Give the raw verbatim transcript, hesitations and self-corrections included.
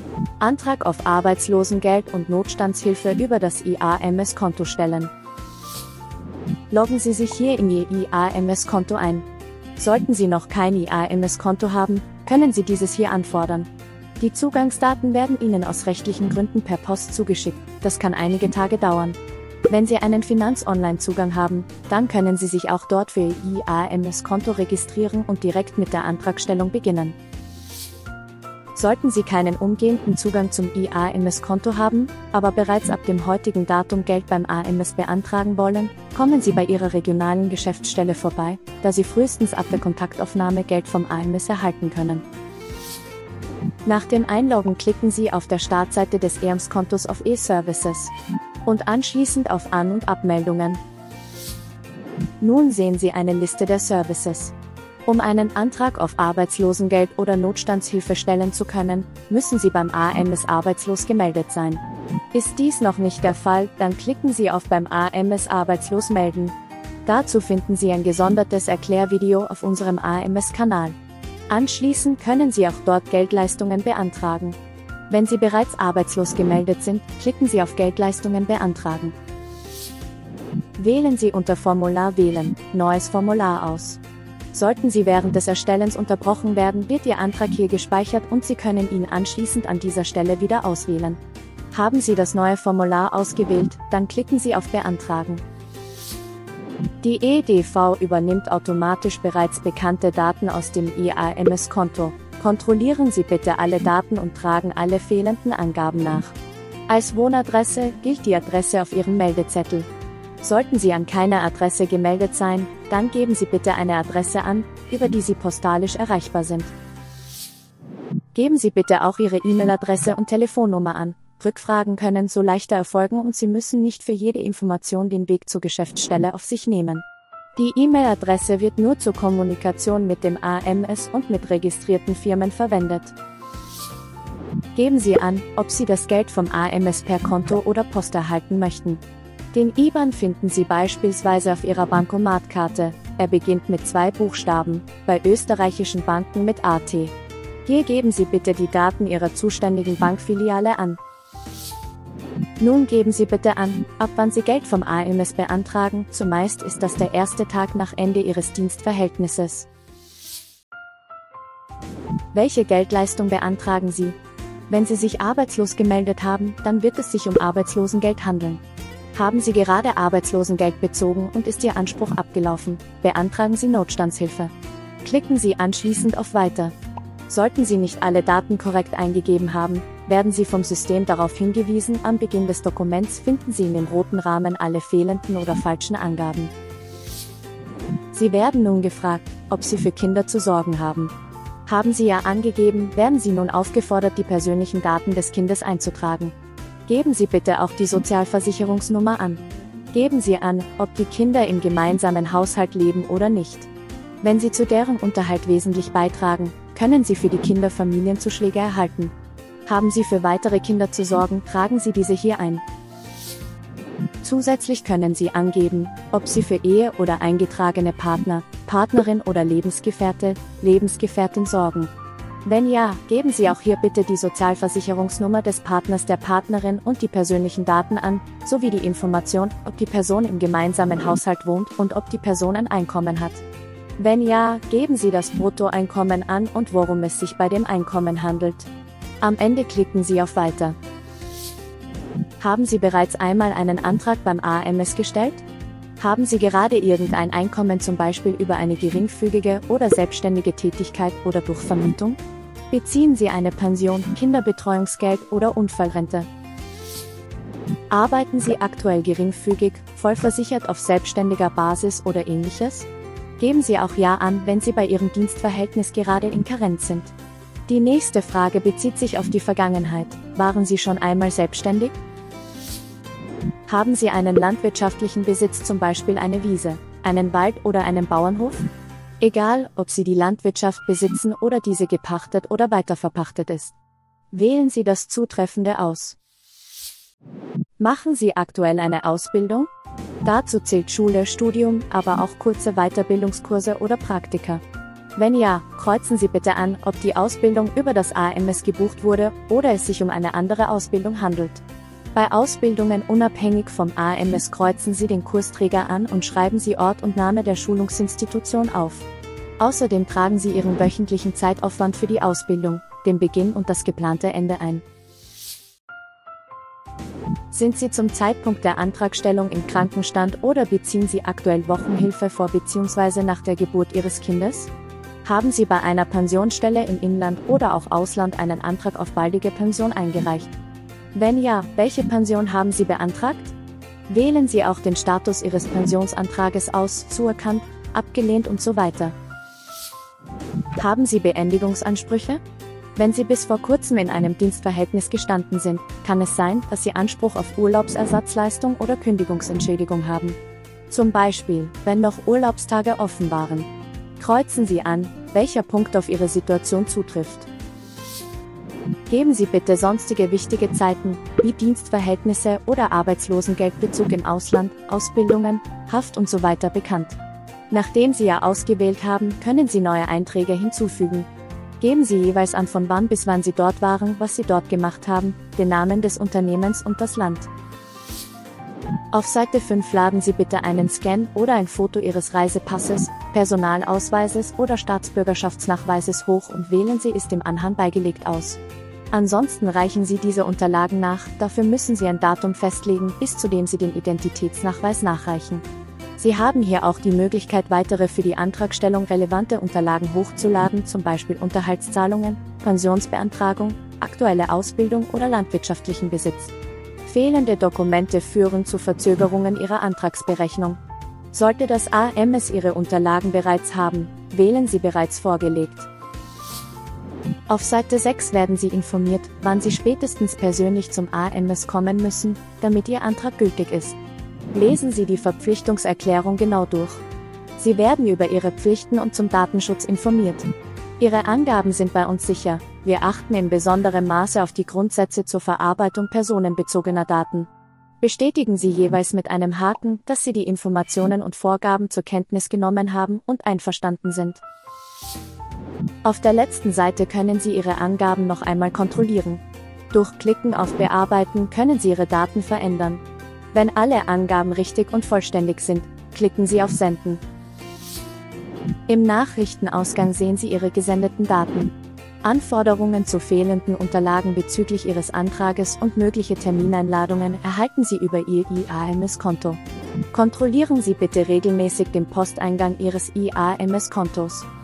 Antrag auf Arbeitslosengeld und Notstandshilfe über das I A M S-Konto stellen. Loggen Sie sich hier in Ihr I A M S-Konto ein. Sollten Sie noch kein I A M S-Konto haben, können Sie dieses hier anfordern. Die Zugangsdaten werden Ihnen aus rechtlichen Gründen per Post zugeschickt, das kann einige Tage dauern. Wenn Sie einen Finanz-Online-Zugang haben, dann können Sie sich auch dort für Ihr I A M S-Konto registrieren und direkt mit der Antragstellung beginnen. Sollten Sie keinen umgehenden Zugang zum I A M S-Konto haben, aber bereits ab dem heutigen Datum Geld beim A M S beantragen wollen, kommen Sie bei Ihrer regionalen Geschäftsstelle vorbei, da Sie frühestens ab der Kontaktaufnahme Geld vom A M S erhalten können. Nach dem Einloggen klicken Sie auf der Startseite des E A M S-Kontos auf E-Services und anschließend auf An- und Abmeldungen. Nun sehen Sie eine Liste der Services. Um einen Antrag auf Arbeitslosengeld oder Notstandshilfe stellen zu können, müssen Sie beim A M S arbeitslos gemeldet sein. Ist dies noch nicht der Fall, dann klicken Sie auf beim A M S arbeitslos melden. Dazu finden Sie ein gesondertes Erklärvideo auf unserem A M S-Kanal. Anschließend können Sie auch dort Geldleistungen beantragen. Wenn Sie bereits arbeitslos gemeldet sind, klicken Sie auf Geldleistungen beantragen. Wählen Sie unter Formular wählen, neues Formular aus. Sollten Sie während des Erstellens unterbrochen werden, wird Ihr Antrag hier gespeichert und Sie können ihn anschließend an dieser Stelle wieder auswählen. Haben Sie das neue Formular ausgewählt, dann klicken Sie auf Beantragen. Die E D V übernimmt automatisch bereits bekannte Daten aus dem I A M S-Konto. Kontrollieren Sie bitte alle Daten und tragen alle fehlenden Angaben nach. Als Wohnadresse gilt die Adresse auf Ihrem Meldezettel. Sollten Sie an keiner Adresse gemeldet sein, dann geben Sie bitte eine Adresse an, über die Sie postalisch erreichbar sind. Geben Sie bitte auch Ihre E-Mail-Adresse und Telefonnummer an. Rückfragen können so leichter erfolgen und Sie müssen nicht für jede Information den Weg zur Geschäftsstelle auf sich nehmen. Die E-Mail-Adresse wird nur zur Kommunikation mit dem A M S und mit registrierten Firmen verwendet. Geben Sie an, ob Sie das Geld vom A M S per Konto oder Post erhalten möchten. Den I B A N finden Sie beispielsweise auf Ihrer Bankomatkarte. Er beginnt mit zwei Buchstaben, bei österreichischen Banken mit A T. Hier geben Sie bitte die Daten Ihrer zuständigen Bankfiliale an. Nun geben Sie bitte an, ab wann Sie Geld vom A M S beantragen, zumeist ist das der erste Tag nach Ende Ihres Dienstverhältnisses. Welche Geldleistung beantragen Sie? Wenn Sie sich arbeitslos gemeldet haben, dann wird es sich um Arbeitslosengeld handeln. Haben Sie gerade Arbeitslosengeld bezogen und ist Ihr Anspruch abgelaufen, beantragen Sie Notstandshilfe. Klicken Sie anschließend auf Weiter. Sollten Sie nicht alle Daten korrekt eingegeben haben, werden Sie vom System darauf hingewiesen, am Beginn des Dokuments finden Sie in dem roten Rahmen alle fehlenden oder falschen Angaben. Sie werden nun gefragt, ob Sie für Kinder zu sorgen haben. Haben Sie Ja angegeben, werden Sie nun aufgefordert, die persönlichen Daten des Kindes einzutragen. Geben Sie bitte auch die Sozialversicherungsnummer an. Geben Sie an, ob die Kinder im gemeinsamen Haushalt leben oder nicht. Wenn Sie zu deren Unterhalt wesentlich beitragen, können Sie für die Kinder Familienzuschläge erhalten. Haben Sie für weitere Kinder zu sorgen, tragen Sie diese hier ein. Zusätzlich können Sie angeben, ob Sie für Ehe- oder eingetragene Partner, Partnerin oder Lebensgefährte, Lebensgefährtin sorgen. Wenn ja, geben Sie auch hier bitte die Sozialversicherungsnummer des Partners der Partnerin und die persönlichen Daten an, sowie die Information, ob die Person im gemeinsamen Haushalt wohnt und ob die Person ein Einkommen hat. Wenn ja, geben Sie das Bruttoeinkommen an und worum es sich bei dem Einkommen handelt. Am Ende klicken Sie auf Weiter. Haben Sie bereits einmal einen Antrag beim A M S gestellt? Haben Sie gerade irgendein Einkommen, zum Beispiel über eine geringfügige oder selbstständige Tätigkeit oder durch Vermietung? Beziehen Sie eine Pension, Kinderbetreuungsgeld oder Unfallrente? Arbeiten Sie aktuell geringfügig, vollversichert auf selbstständiger Basis oder ähnliches? Geben Sie auch Ja an, wenn Sie bei Ihrem Dienstverhältnis gerade in Karenz sind. Die nächste Frage bezieht sich auf die Vergangenheit. Waren Sie schon einmal selbstständig? Haben Sie einen landwirtschaftlichen Besitz, zum Beispiel eine Wiese, einen Wald oder einen Bauernhof? Egal, ob Sie die Landwirtschaft besitzen oder diese gepachtet oder weiterverpachtet ist. Wählen Sie das Zutreffende aus. Machen Sie aktuell eine Ausbildung? Dazu zählt Schule, Studium, aber auch kurze Weiterbildungskurse oder Praktika. Wenn ja, kreuzen Sie bitte an, ob die Ausbildung über das A M S gebucht wurde oder es sich um eine andere Ausbildung handelt. Bei Ausbildungen unabhängig vom A M S kreuzen Sie den Kursträger an und schreiben Sie Ort und Name der Schulungsinstitution auf. Außerdem tragen Sie Ihren wöchentlichen Zeitaufwand für die Ausbildung, den Beginn und das geplante Ende ein. Sind Sie zum Zeitpunkt der Antragstellung im Krankenstand oder beziehen Sie aktuell Wochenhilfe vor bzw. nach der Geburt Ihres Kindes? Haben Sie bei einer Pensionsstelle im Inland oder auch Ausland einen Antrag auf baldige Pension eingereicht? Wenn ja, welche Pension haben Sie beantragt? Wählen Sie auch den Status Ihres Pensionsantrages aus, zuerkannt, abgelehnt und so weiter. Haben Sie Beendigungsansprüche? Wenn Sie bis vor kurzem in einem Dienstverhältnis gestanden sind, kann es sein, dass Sie Anspruch auf Urlaubsersatzleistung oder Kündigungsentschädigung haben. Zum Beispiel, wenn noch Urlaubstage offen waren. Kreuzen Sie an, welcher Punkt auf Ihre Situation zutrifft. Geben Sie bitte sonstige wichtige Zeiten, wie Dienstverhältnisse oder Arbeitslosengeldbezug im Ausland, Ausbildungen, Haft und so weiter bekannt. Nachdem Sie ja ausgewählt haben, können Sie neue Einträge hinzufügen. Geben Sie jeweils an, von wann bis wann Sie dort waren, was Sie dort gemacht haben, den Namen des Unternehmens und das Land. Auf Seite fünf laden Sie bitte einen Scan oder ein Foto Ihres Reisepasses, Personalausweises oder Staatsbürgerschaftsnachweises hoch und wählen Sie es dem Anhang beigelegt aus. Ansonsten reichen Sie diese Unterlagen nach, dafür müssen Sie ein Datum festlegen, bis zu dem Sie den Identitätsnachweis nachreichen. Sie haben hier auch die Möglichkeit, weitere für die Antragstellung relevante Unterlagen hochzuladen, zum Beispiel Unterhaltszahlungen, Pensionsbeantragung, aktuelle Ausbildung oder landwirtschaftlichen Besitz. Fehlende Dokumente führen zu Verzögerungen Ihrer Antragsberechnung. Sollte das A M S Ihre Unterlagen bereits haben, wählen Sie bereits vorgelegt. Auf Seite sechs werden Sie informiert, wann Sie spätestens persönlich zum A M S kommen müssen, damit Ihr Antrag gültig ist. Lesen Sie die Verpflichtungserklärung genau durch. Sie werden über Ihre Pflichten und zum Datenschutz informiert. Ihre Angaben sind bei uns sicher. Wir achten in besonderem Maße auf die Grundsätze zur Verarbeitung personenbezogener Daten. Bestätigen Sie jeweils mit einem Haken, dass Sie die Informationen und Vorgaben zur Kenntnis genommen haben und einverstanden sind. Auf der letzten Seite können Sie Ihre Angaben noch einmal kontrollieren. Durch Klicken auf Bearbeiten können Sie Ihre Daten verändern. Wenn alle Angaben richtig und vollständig sind, klicken Sie auf Senden. Im Nachrichtenausgang sehen Sie Ihre gesendeten Daten. Anforderungen zu fehlenden Unterlagen bezüglich Ihres Antrages und mögliche Termineinladungen erhalten Sie über Ihr I A M S-Konto. Kontrollieren Sie bitte regelmäßig den Posteingang Ihres I A M S-Kontos.